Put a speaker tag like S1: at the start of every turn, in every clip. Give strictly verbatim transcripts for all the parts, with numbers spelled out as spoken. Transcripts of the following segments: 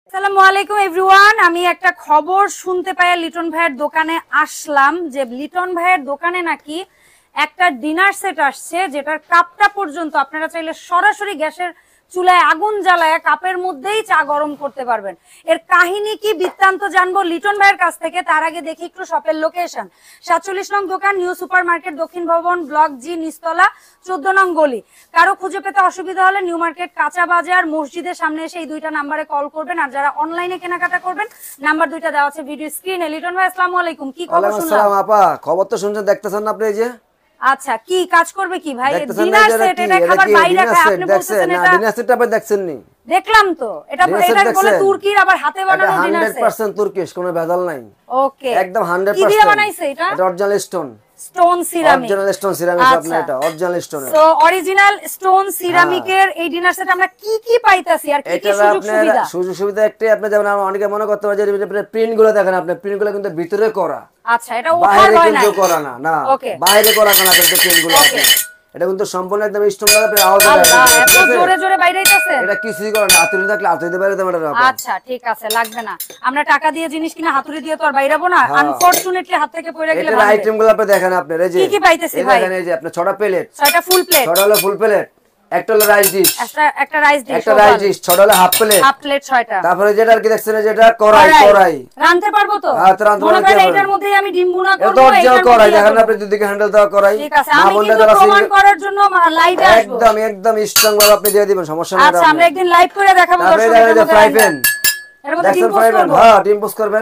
S1: আসসালামু আলাইকুম এভরিওয়ান। আমি একটা খবর শুনতে পাই লিটন ভাইয়ের দোকানে আসলাম যে লিটন ভাইয়ের দোকানে নাকি একটা ডিনার সেট আসছে যেটার কাপটা পর্যন্ত আপনারা চাইলে সরাসরি গ্যাসের চুলায় আগুন জ্বালায় কাপের মধ্যেই চা গরম করতে পারবেন। এর কাহিনী কি বৃত্তান্ত জানবো লিটন ভাইয়ের কাছ থেকে। তার আগে দেখি একটু শপের লোকেশন। সাতচল্লিশ নং দোকান, নিউ সুপার মার্কেট, দক্ষিণ ভবন, ব্লক জি, নিচতলা, চোদ্দ নং গলি। কারো খুঁজে পেতে অসুবিধা হলে নিউ মার্কেট, কাঁচা বাজার, মসজিদের সামনে এসে এই দুইটা নাম্বারে কল করবেন। আর যারা অনলাইনে কেনাকাটা করবেন নাম্বার দুইটা দেওয়া আছে ভিডিও স্ক্রিনে। লিটন ভাই আসসালামু আলাইকুম, কি খবর শুনলাম?
S2: আসসালাম আপা, খবর তো শুনছেন, দেখতেছেন না আপনি? এই যে
S1: আচ্ছা, কি কাজ করবে কি ভাই? ডিনার সেট, এটা খাবার বাইরে খায়, আপনি বলতেছেন এটা
S2: ডিনার সেট আপনি দেখছেন নি?
S1: দেখলাম তো, এটা এটা বলে তুর্কির আবার হাতে বানানো ডিনার সেট।
S2: একশো পার্সেন্ট তুর্কিশ, কোনো ভেজাল নাই।
S1: ওকে,
S2: একদম একশো পার্সেন্ট।
S1: কি দিয়ে বানাইছে এটা?
S2: এটা original stone
S1: stone ceramic,
S2: original stone ceramic আপনি, এটা original stone.
S1: So original stone সিরামিকের এই ডিনার সেট আমরা কি কি পাইতাছি আর কি কি সুযোগ সুবিধা?
S2: সুযোগ সুবিধা একটাই, আপনি যেমন অনেকে মনে করতে পারে যে প্রিন্ট গুলো দেখেন, আপনি প্রিন্ট গুলো কিন্তু ভিতরে করা।
S1: আচ্ছা, এটা ওভার হয় না,
S2: কিন্তু করা না, না বাইরে করা না, কিন্তু প্রিন্ট গুলো আছে এটা কিন্তু সম্পূর্ণ একদম স্টোন করা। আপনি আওয়াজ
S1: আল্লাহ, এত জোরে জোরে বাইরে আইতাছে।
S2: এটা কিছুই করে না, হাতুড়ি থাকলে হাতুড়ি দিয়ে বাইরে দেবেন এটা।
S1: আচ্ছা ঠিক আছে, লাগবে না। আমরা টাকা দিয়ে জিনিস কিনা হাতুড়ি দিয়ে তো আর বাইরাবো না। আনফরচুনেটলি হাত থেকে পড়ে গেলে
S2: এটা আইটেম গুলো আপনি দেখেন। আপনি এই যে
S1: কি কি পাইতেছি ভাই?
S2: দেখেন এই যে আপনি ছটা প্লেট,
S1: ছয়টা ফুল প্লেট,
S2: ছটা হলো ফুল প্লেট, একটা হলো রাইস ডিশ,
S1: একটা একটা রাইস ডিশ,
S2: একটা রাইস ডিশ, ছটা হলো হাফ প্লেট,
S1: হাফ প্লেট ছয়টা।
S2: তারপরে যেটা আর কি দেখছেন যেটা কড়াই, কড়াই
S1: রাঁধতে পারবো তো?
S2: হ্যাঁ, রাঁধতে
S1: মনে
S2: পারবো।
S1: করেন এটার মধ্যেই আমি ডিম ভুনা করব,
S2: এটা অরিজিনাল কড়াই দেখেন আপনি, দুদিকে হ্যান্ডেল দেওয়া কড়াই।
S1: ঠিক আছে, আমি কিন্তু প্রমাণ করার জন্য লাইভে আসব,
S2: একদম একদম স্ট্রং ভাবে আপনি দিয়ে দিবেন, সমস্যা নেই।
S1: আচ্ছা, আমরা একদিন লাইভ করে দেখাবো দর্শকদের।
S2: তারপরে ফ্রাই প্যান,
S1: এর মধ্যে ডিম পোস্ট করব।
S2: হ্যাঁ, ডিম পোস্ট করবেন।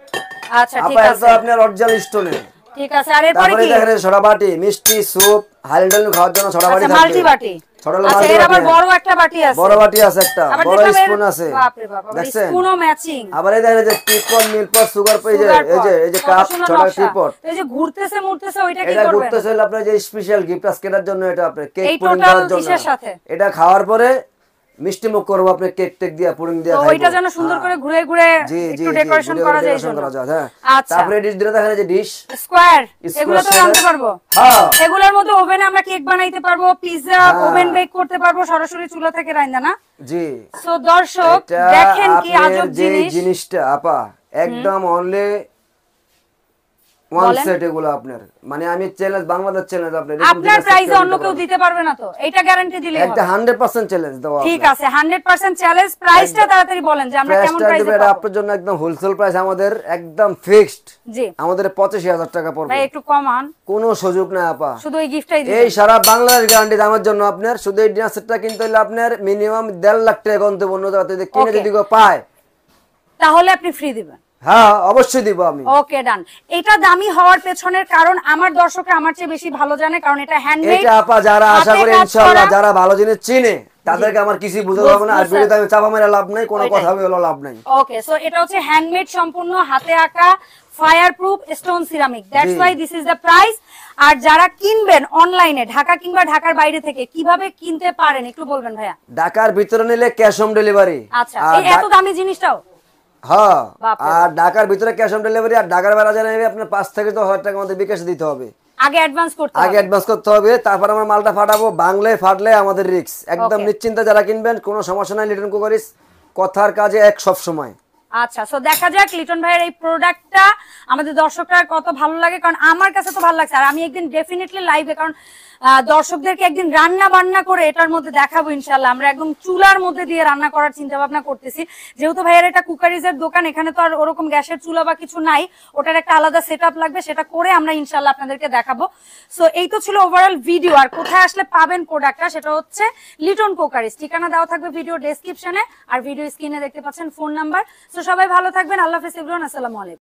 S1: আচ্ছা ঠিক আছে,
S2: আপনি আপনার অরিজিনাল স্টোনে।
S1: ঠিক আছে। আর এরপরে কি?
S2: দেখেন ছড়া বাটি, মিষ্টি, স্যুপ, হালডাল খাওয়ার জন্য ছড়া বাটি
S1: আছে, মাল্টি বাটি।
S2: আচ্ছা,
S1: এর আবার বড় একটা বাটি আছে,
S2: বড় বাটি আছে, একটা বড় স্পুন আছে।
S1: বাপ রে বাপ, দেখছেন স্পুনও ম্যাচিং।
S2: আবার এই দেখেন যে টিপট, মিল্কপট, সুগার পট, এই যে এই যে এই যে কাপ, ছড়া টিপট,
S1: এই যে ঘুরতেছে মুড়তেছে, ওইটা কি করবেন?
S2: এটা ঘুরতেছে আপনার যে স্পেশাল গিফট আজকের জন্য, এটা আপনি কেক
S1: এই
S2: পুডিং
S1: টোটাল
S2: দেওয়ার জন্য।
S1: ডিশের সাথে
S2: এটা খাওয়ার পরে মিষ্টি মুখ করব আপনি, কেক টেক দিয়া পুডিং দিয়া
S1: খাইবো, তো ওইটা যেন সুন্দর করে ঘুরে ঘুরে একটু ডেকোরেশন করা যায় জন্য।
S2: আচ্ছা, তারপরে ডিশ দিলে দেখেন যে ডিশ
S1: স্কয়ার, এগুলো তো রাখতে পারবো।
S2: হ্যাঁ,
S1: এগুলোর মধ্যে ওভেনে আমরা কেক বানাইতে পারবো, পিজ্জা ওভেন বেক করতে পারবো, সরাসরি চুলা থেকে রান্না না।
S2: জি।
S1: সো দর্শক দেখেন কি আজব জিনিস।
S2: জিনিসটা আপা একদম অনলি ওয়ান সেট, এগুলো আপনার মানে আমি চ্যালেঞ্জ, বাংলাদেশ চ্যালেঞ্জ, আপনি
S1: আপনার প্রাইসে অন্য কেউ দিতে পারবে না, তো এটা গ্যারান্টি দিলে হবে।
S2: একটা একশো পার্সেন্ট চ্যালেঞ্জ দাও।
S1: ঠিক আছে, একশো পার্সেন্ট চ্যালেঞ্জ। প্রাইসটা তাড়াতাড়ি বলেন যে আমরা কেমন প্রাইসে পাবো।
S2: এটা আপনার জন্য একদম হোলসেল প্রাইস, আমাদের একদম ফিক্সড।
S1: জি,
S2: আমাদের পঁচাশি হাজার টাকা পড়বে।
S1: ভাই একটু কমান,
S2: কোনো সুযোগ নাই আপা,
S1: শুধু এই গিফটটাই দিবেন।
S2: এই সারা বাংলাদেশ গ্যারান্টি আমার জন্য। আপনার শুধু এই ডিনার সেটটা কিনতে হলে আপনার মিনিমাম দেড় লাখ টাকা গন্তব্য যদি কিনে যদি কেউ পায়
S1: তাহলে আপনি ফ্রি দিবেন।
S2: হ্যাঁ, অবশ্যই দিব আমি।
S1: ওকে ডান। এটা দামি হওয়ার পেছনের কারণ আমার দর্শকরা আমার চেয়ে বেশি ভালো জানে, কারণ এটা হ্যান্ডমেড।
S2: এটা আপা যারা আশা করি ইনশাআল্লাহ যারা ভালো জিনিস চিনে তাদেরকে আমার কিছু বুঝাতে হবে না। আর ভিডিওতে আমি চাপা মেরে লাভ নাই, কোনো কথা বলে লাভ নাই।
S1: ওকে, সো এটা হচ্ছে হ্যান্ডমেড, সম্পূর্ণ হাতে আঁকা, fire proof stone ceramic. That's why this is the price. আর যারা কিনবেন অনলাইনে ঢাকা কিংবা ঢাকার বাইরে থেকে কিভাবে কিনতে পারেন একটু বলবেন ভাইয়া?
S2: ঢাকার ভিতরে নিলে ক্যাশ অন ডেলিভারি।
S1: আচ্ছা, এই এত দামি জিনিসটাও?
S2: হ্যাঁ, আর ঢাকার ভিতরে ক্যাশ অন ডেলিভারি। আর ঢাকার বাইরে জানাবে আপনার পাঁচ থেকে দশ হাজার টাকা আমাদের বিকাশ দিতে হবে,
S1: আগে অ্যাডভান্স করতে হবে।
S2: আগে অ্যাডভান্স করতে হবে, তারপর আমরা মালটা ফাটাবো। বাংলায় ফাটলে আমাদের রিস্ক, একদম নিশ্চিন্তে যারা কিনবেন কোনো সমস্যা নাই। লিটন কুকারিজ কথার কাজে এক সব সময়।
S1: আচ্ছা, সো দেখা যাক লিটন ভাইয়ের এই প্রোডাক্টটা আমাদের দর্শকরা কত ভালো লাগে, কারণ আমার কাছে তো ভালো লাগছে। আর আমি একদিন ডেফিনেটলি লাইভে, কারণ দর্শকদেরকে একদিন রান্না বান্না করে এটার মধ্যে দেখাবো ইনশাল্লাহ। আমরা একদম চুলার মধ্যে দিয়ে রান্না করার চিন্তা ভাবনা করতেছি, যেহেতু ভাইয়ের এটা কুকারিজের দোকান, এখানে তো আর ওরকম গ্যাসের চুলা বা কিছু নাই, ওটার একটা আলাদা সেট আপ লাগবে, সেটা করে আমরা ইনশাল্লাহ আপনাদেরকে দেখাবো। সো এই তো ছিল ওভারঅল ভিডিও। আর কোথায় আসলে পাবেন প্রোডাক্টটা সেটা হচ্ছে লিটন কুকারিজ, ঠিকানা দেওয়া থাকবে ভিডিও ডেসক্রিপশনে, আর ভিডিও স্ক্রিনে দেখতে পাচ্ছেন ফোন নাম্বার। সো সবাই ভালো থাকবেন, আল্লাহ হাফেজ এভরিওয়ান, আসসালামু আলাইকুম।